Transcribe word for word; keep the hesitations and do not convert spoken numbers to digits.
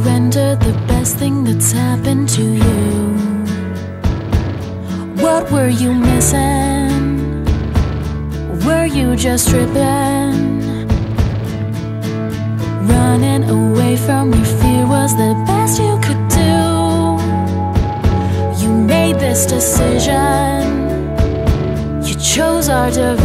surrender the best thing that's happened to you. What were you missing? Were you just tripping? Running away from your fear was the best you could do. You made this decision. You chose our division.